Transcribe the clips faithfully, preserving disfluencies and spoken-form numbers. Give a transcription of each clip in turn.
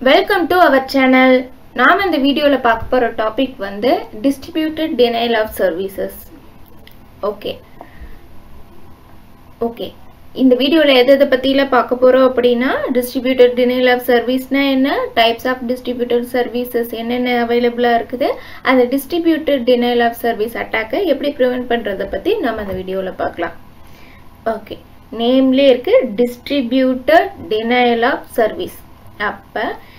Welcome to our channel. நாம் இந்த வீடியோல பார்க்க போற டாபிக் வந்து distributed denial of services. Okay. Okay. இந்த வீடியோல எதை எதை பத்தில பார்க்க போறோம் அப்படினா distributed denial of serviceனா என்ன, types of distributed services என்னென்ன அவேilable இருக்குது, அந்த distributed denial of service attack எப்படி prevent பண்றத பத்தி நாம இந்த வீடியோல பார்க்கலாம். Okay. நேம்ல இருக்கு distributed denial of service. அப்ப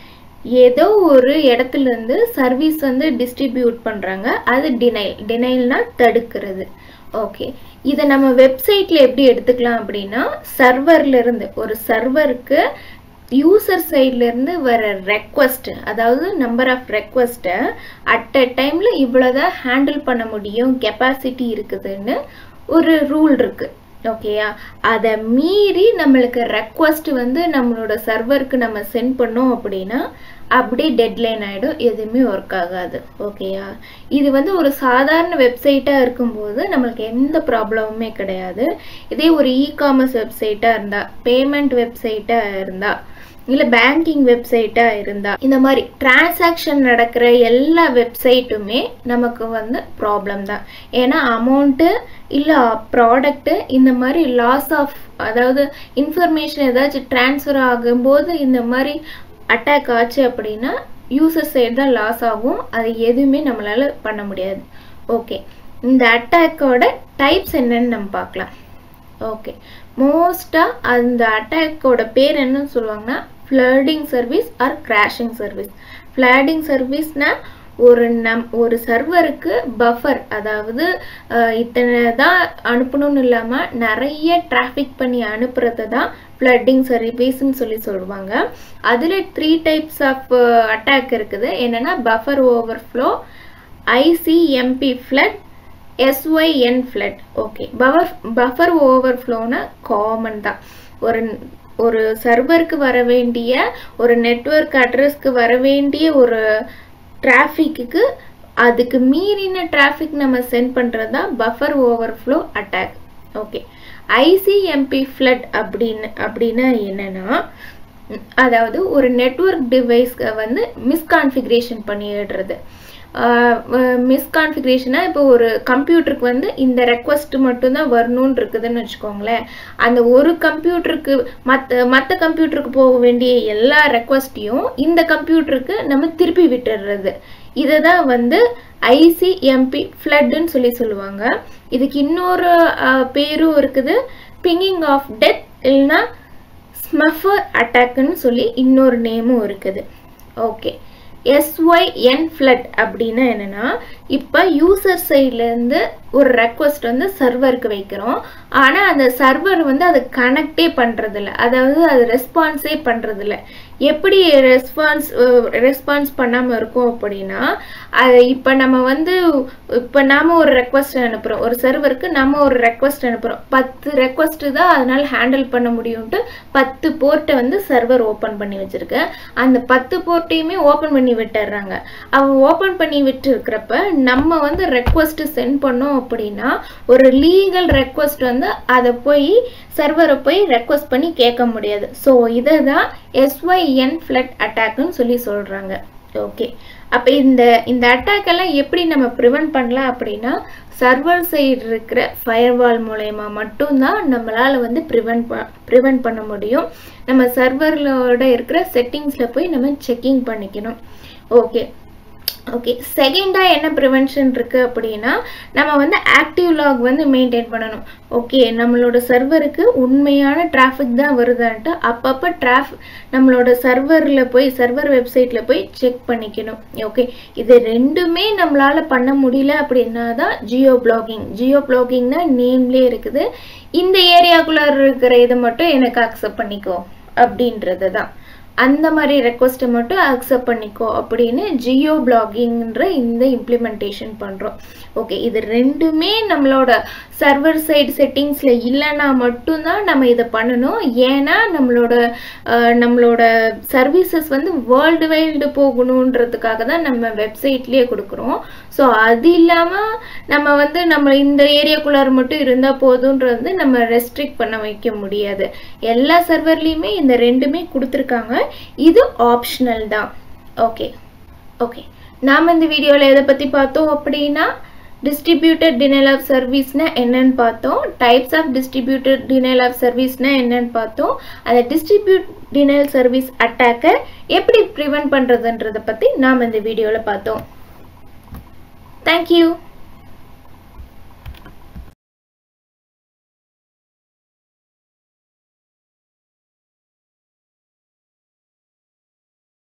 ஏதோ ஒரு இடத்துல இருந்து சர்வீஸ் வந்து டிஸ்ட்ரிபியூட் பண்றாங்க, அது டினைல். டினைல்னா தடுக்கிறது. ஓகே, இத நம்ம வெப்சைட்ல எப்படி எடுத்துக்கலாம் அப்படினா சர்வர்ல இருந்து ஒரு சர்வருக்கு யூசர் சைடுல இருந்து வர ரெக்வெஸ்ட், அதாவது number of request at a டைம்ல இவ்வளவுதான் ஹேண்டில் பண்ண முடியும், கெபாசிட்டி இருக்குதுன்னு ஒரு ரூல் இருக்கு. ஓகேயா, அத மீறி நம்மளுக்கு ரெக்வெஸ்ட் வந்து நம்மளோட சர்வருக்கு நம்ம சென்ட் பண்ணோம் அப்படினா அப்படியே டெட்லைன் ஆயிடும், எதுவுமே ஒர்க் ஆகாது. ஓகேயா, இது வந்து ஒரு சாதாரண வெப்சைட்டா இருக்கும்போது நம்மளுக்கு எந்த ப்ராப்ளமுமே கிடையாது. இதே ஒரு இ காமர்ஸ் வெப்சைட்டா இருந்தா, பேமெண்ட் வெப்சைட்டா இருந்தா, இல்ல பேங்கிங் வெப்சைட்டா இருந்தா, இந்த மாதிரி டிரான்சாக்ஷன் நடக்கிற எல்லா வெப்சைட்டுமே நமக்கு வந்து ப்ராப்ளம் தான். ஏன்னா அமௌண்ட் இல்ல ப்ராடக்ட் இந்த மாதிரி லாஸ் ஆஃப், அதாவது இன்ஃபர்மேஷன் ஏதாச்சும் டிரான்ஸ்ஃபர் ஆகும்போது இந்த மாதிரி அட்டாக் ஆச்சு அப்படின்னா யூசர் சைடு தான் லாஸ் ஆகும், அது எதுவுமே நம்மளால பண்ண முடியாது. ஓகே, இந்த அட்டாக்கோட டைப்ஸ் என்னன்னு நம்ம பார்க்கலாம். ஓகே, மோஸ்டா அந்த அட்டாக்கோட பேர் என்னன்னு சொல்லுவாங்கன்னா flooding service or crashing service. Flooding சர்வீஸ்னா ஒரு நம் ஒரு சர்வருக்கு பஃபர், அதாவது இத்தனை தான் அனுப்பணும்னு இல்லாம நிறைய டிராஃபிக் பண்ணி அனுப்புறது தான் ஃப்ளட்டிங் சர்வீஸ்ன்னு சொல்லி சொல்லுவாங்க. அதுல த்ரீ டைப்ஸ் ஆஃப் அட்டாக் இருக்குது. என்னன்னா buffer overflow, I C M P flood, S Y N flood. Okay, buffer பஃபர் ஓவர்ஃப்ளோனா காமன் தான். ஒரு ஒரு சர்வருக்கு வர வேண்டிய, ஒரு நெட்வொர்க் அட்ரஸ்க்கு வர வேண்டிய ஒரு டிராஃபிக்கு அதுக்கு மீறின டிராஃபிக் நம்ம சென்ட் பண்றது தான் buffer overflow attack. Okay, I C M P flood அப்படின்னு அப்படின்னா என்னன்னா, அதாவது ஒரு நெட்வொர்க் டிவைஸ்க்கு வந்து மிஸ்கான்ஃபிகரேஷன் பண்ணிடுறது. மிஸ்கான்ஃபிகரேஷனா இப்போ ஒரு கம்ப்யூட்டருக்கு வந்து இந்த ரெக்வஸ்ட் மட்டும் தான் வரணும்னு இருக்குதுன்னு வச்சுக்கோங்களேன். அந்த ஒரு கம்ப்யூட்டருக்கு மற்ற மற்ற கம்ப்யூட்டருக்கு போக வேண்டிய எல்லா ரெக்வஸ்ட்டையும் இந்த கம்ப்யூட்டருக்கு நம்ம திருப்பி விட்டுடுறது. இதை தான் வந்து ஐ சி எம் பி ஃப்ளட்னு சொல்லி சொல்லுவாங்க. இதுக்கு இன்னொரு பேரும் இருக்குது, பிங்கிங் ஆஃப் டெத் இல்லைன்னா ஸ்மஃபர் அட்டாக்னு சொல்லி இன்னொரு நேமும் இருக்குது. Okay, S Y N flood அப்படின்னா என்னன்னா, இப்போ யூசர் சைட்ல இருந்து ஒரு ரெக்வஸ்ட் வந்து சர்வருக்கு வைக்கிறோம், ஆனா அந்த சர்வர் வந்து அதை கனெக்டே பண்றது இல்லை, அதாவது அது ரெஸ்பான்ஸே பண்றது இல்லை. எப்படி ரெஸ்பான்ஸ் ரெஸ்பான்ஸ் பண்ணாம இருக்கும் அப்படின்னா, அது இப்போ நம்ம வந்து இப்போ நாம ஒரு ரெக்வஸ்ட் அனுப்புறோம் ஒரு சர்வருக்கு, நம்ம ஒரு ரெக்வஸ்ட் அனுப்புறோம், பத்து ரெக்வஸ்ட் தான் அதனால ஹேண்டில் பண்ண முடியும்ட்டு பத்து போர்ட்டை வந்து சர்வர் ஓப்பன் பண்ணி வச்சிருக்கு. அந்த பத்து போர்ட்டையுமே ஓப்பன் பண்ணி விட்டுறாங்க. அவங்க ஓப்பன் பண்ணி விட்டு இருக்கிறப்ப நம்ம வந்து ரெக்வஸ்ட் சென்ட் பண்ணோம் அப்படின்னா ஒரு லீகல் ரெக்வஸ்ட் வந்து அதை போய் சர்வரை போய் ரெக்வஸ்ட் பண்ணி கேட்க முடியாது. ஸோ இதை தான் எஸ் ஒய் என் ஃப்ளட் அட்டாக்னு சொல்லி சொல்றாங்க. ஓகே, அப்ப இந்த இந்த அட்டாக் எல்லாம் எப்படி நம்ம ப்ரிவென்ட் பண்ணலாம் அப்படின்னா, சர்வர் சைடு இருக்கிற ஃபயர்வால் மூலமா மட்டும்தான் நம்மளால வந்து ப்ரிவென்ட் ப்ரிவென்ட் பண்ண முடியும். நம்ம சர்வரோட இருக்கிற செட்டிங்ஸ்ல போய் நம்ம செக்கிங் பண்ணிக்கணும். ஓகே ஓகே செகண்டா என்ன ப்ரிவென்ஷன் இருக்கு அப்படின்னா, நம்ம வந்து ஆக்டிவ் லாக் வந்து மெயின்டைன் பண்ணணும். ஓகே, நம்மளோட சர்வருக்கு உண்மையான டிராஃபிக் தான் வருதான்ட்டு அப்பப்போ டிராஃபிக் நம்மளோட சர்வர்ல போய் சர்வர் வெப்சைட்ல போய் செக் பண்ணிக்கணும். ஓகே, இது ரெண்டுமே நம்மளால பண்ண முடியல அப்படின்னா தான் ஜியோ பிளாகிங். ஜியோ பிளாகிங்னா நேம்லேயே இருக்குது, இந்த ஏரியாக்குள்ள இருக்கிற இதை மட்டும் எனக்கு அக்செப்ட் பண்ணிக்கோ அப்படின்றது தான். அந்த மாதிரி ரெக்வஸ்ட்டை மட்டும் அக்செப்ட் பண்ணிக்கோ அப்படின்னு ஜியோ பிளாகிங்ன்ற இந்த இம்ப்ளிமெண்டேஷன் பண்றோம். ஓகே, இது ரெண்டுமே நம்மளோட சர்வர் சைடு செட்டிங்ஸ்ல இல்லைன்னா மட்டும்தான் நம்ம இதை பண்ணணும். ஏன்னா நம்மளோட நம்மளோட சர்வீசஸ் வந்து வேர்ல்டு வைல்டு போகணுன்றதுக்காக தான் நம்ம வெப்சைட்லயே கொடுக்குறோம். ஸோ அது இல்லாம நம்ம வந்து நம்ம இந்த ஏரியாக்குள்ளார மட்டும் இருந்தா போதுன்றது நம்ம ரெஸ்ட்ரிக்ட் பண்ண வைக்க முடியாது. எல்லா சர்வர்லயுமே இந்த ரெண்டுமே கொடுத்துருக்காங்க. இது ஆப்ஷனல் தான். ஓகே ஓகே நாம் இந்த வீடியோவில் எதை பற்றி பார்த்தோம் அப்படின்னா distributed denial of service னா என்னன்னு பார்த்தோம். types of distributed denial of service னா என்னன்னு பார்த்தோம். அந்த distributed denial service attack எப்படி prevent பண்றதுன்றத பத்தி நாம் இந்த வீடியோல பார்த்தோம். Thank you.